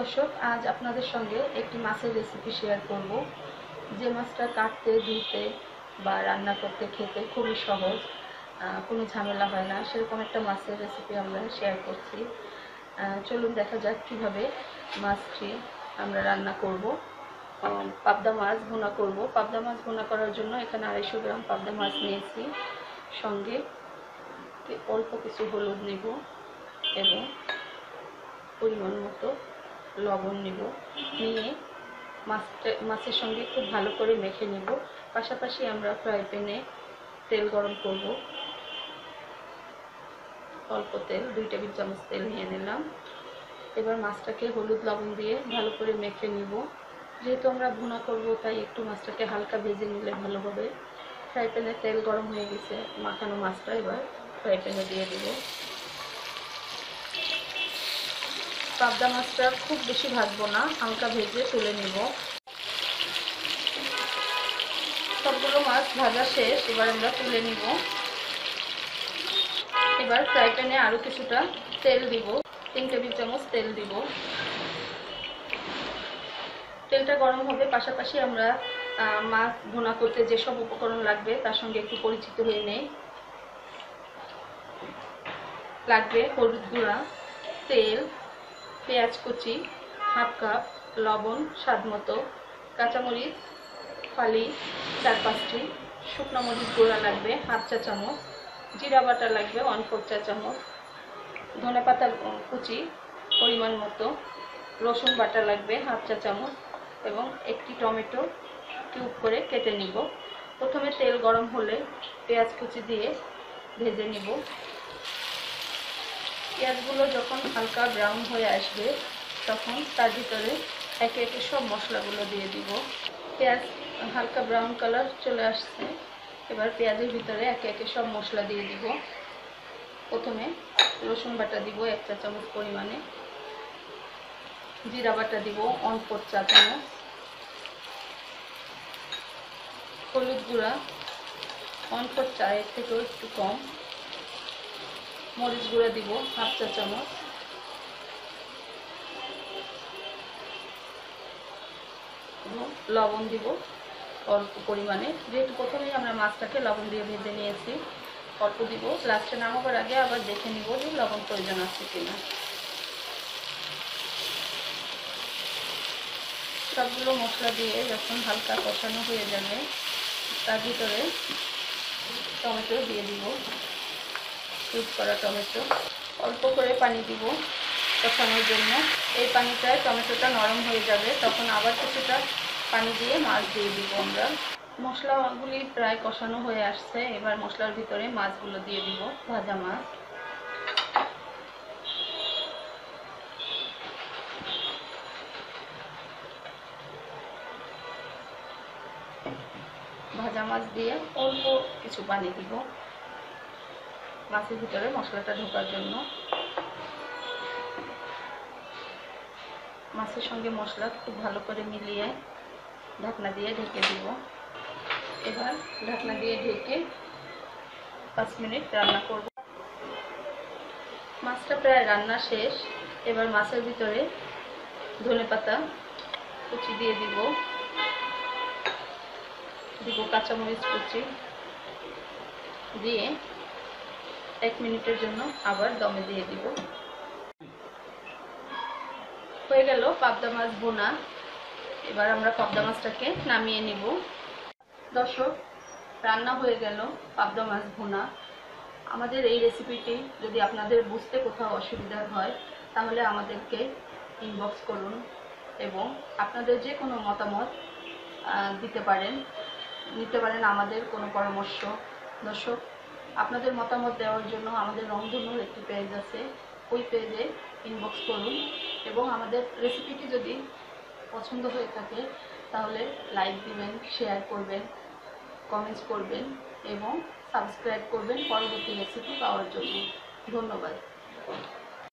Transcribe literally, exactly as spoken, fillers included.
দর্শক, আজ আপনাদের সঙ্গে একটি মাছের রেসিপি শেয়ার করব, যে মাছটা কাটতে, ধুতে বা রান্না করতে, খেতে খুবই সহজ, কোনো ঝামেলা হয় না, সেরকম একটা মাছের রেসিপি আমরা শেয়ার করছি। চলুন দেখা যাক কীভাবে মাছটি আমরা রান্না করব। পাবদা মাছ ভুনা করব। পাবদা মাছ ভুনা করার জন্য এখানে আড়াইশো গ্রাম পাবদা মাছ নিয়েছি, সঙ্গে অল্প কিছু হলুদ নেব এবং পরিমাণ মতো লবণ নেব। নিয়ে মাছটা মাছের সঙ্গে খুব ভালো করে মেখে নেব। পাশাপাশি আমরা ফ্রাই প্যানে তেল গরম করব। অল্প তেল, দুই টেবিল চামচ তেল নিয়ে নিলাম। এবার মাছটাকে হলুদ লবণ দিয়ে ভালো করে মেখে নিব। যেহেতু আমরা ভুনা করব তাই একটু মাছটাকে হালকা ভেজে নিলে ভালো হবে। ফ্রাই প্যানে তেল গরম হয়ে গেছে, মাখানো মাছটা এবার ফ্রাই প্যানে দিয়ে দেব। পাবদা মাছটা খুব বেশি ভাজবো না, হালকা ভেজে তুলে নিব। সবগুলো মাছ ভাজা শেষ, এবার আমরা তুলে নিব। এবার ফ্রাই প্যানে আরও কিছুটা তেল দিব, তিন টেবিল চামচ তেল দিব। তেলটা গরম হবে, পাশাপাশি আমরা মাছ ভুনা করতে যেসব উপকরণ লাগবে তার সঙ্গে একটু পরিচিত হয়ে নেই। লাগবে হলুদ গুঁড়া, তেল, পেঁয়াজ কুচি হাফ কাপ, লবণ স্বাদ মতো, কাঁচামরিচ ফালি চার পাঁচটি, শুকনো মরিচ গুঁড়া লাগবে হাফ চা চামচ, জিরা বাটা লাগবে ওয়ান ফোর চা চামচ, ধনেপাতা কুচি পরিমাণ মতো, রসুন বাটা লাগবে হাফ চা চামচ এবং একটি টমেটো কিউব করে কেটে নিব। প্রথমে তেল গরম হলে পেঁয়াজ কুচি দিয়ে ভেজে নিব। পেঁয়াজগুলো যখন হালকা ব্রাউন হয়ে আসবে তখন তার ভিতরে একে একে সব মশলাগুলো দিয়ে দিব। পেঁয়াজ হালকা ব্রাউন কালার চলে আসছে, এবার পেঁয়াজের ভিতরে একে একে সব মশলা দিয়ে দিব। প্রথমে রসুন বাটা দিব এক চা চামচ পরিমাণে, জিরা বাটা দিব ওয়ান ফোর চা চামচ, হলুদ গুঁড়া ওয়ান ফোর চা এর থেকেও একটু কম, মরিচ গুঁড়া দিব হাফ চা চামচ, এবং লবণ দিব অল্প পরিমাণে। যেহেতু প্রথমেই আমরা মাছটাকে লবণ দিয়ে ভেজে নিয়েছি, অল্প দিব। লাস্টে নামাবার আগে আবার দেখে নিব যে লবণ প্রয়োজন আছে কিনা। সবগুলো মশলা দিয়ে যখন হালকা কষানো হয়ে যাবে তার ভিতরে টমেটো দিয়ে দিব, কিউব করা টমেটো। অল্প করে পানি দিব কষানোর জন্য। এই পানিটায় টমেটোটা নরম হয়ে যাবে, তখন আবার কিছুটা পানি দিয়ে মাছ দিয়ে দিব আমরা। মশলাগুলি প্রায় কষানো হয়ে আসছে, এবার মশলার ভিতরে মাছগুলো দিয়ে দিব, ভাজা মাছ। ভাজা মাছ দিয়ে অল্প কিছু পানি দিব মাছের ভিতরে মশলাটা ঢোকার জন্য। মাছের সঙ্গে মশলা খুব ভালো করে মিলিয়ে ঢাকনা দিয়ে ঢেকে দিব। এবার ঢাকনা দিয়ে ঢেকে পাঁচ মিনিট রান্না করব। মাছটা প্রায় রান্না শেষ, এবার মাছের ভিতরে ধনেপাতা কুচি দিয়ে দিব, দিব কাঁচামরিচ কুচি দিয়ে এক মিনিটের জন্য আবার দমে দিয়ে দিব। হয়ে গেল পাবদা মাছ ভুনা। এবার আমরা পাবদা মাছটাকে নামিয়ে নিব। দর্শক, রান্না হয়ে গেল পাবদা মাছ ভুনা। আমাদের এই রেসিপিটি যদি আপনাদের বুঝতে কোথাও অসুবিধা হয় তাহলে আমাদেরকে ইনবক্স করুন এবং আপনাদের যে কোনো মতামত দিতে পারেন, নিতে পারেন আমাদের কোনো পরামর্শ। দর্শক, আপনাদের মতামত দেওয়ার জন্য আমাদের রংধনুর একটি পেজ আছে, ওই পেজে ইনবক্স করুন এবং আমাদের রেসিপিটি যদি পছন্দ হয়ে থাকে তাহলে লাইক দিবেন, শেয়ার করবেন, কমেন্টস করবেন এবং সাবস্ক্রাইব করবেন পরবর্তী রেসিপি পাওয়ার জন্য। ধন্যবাদ।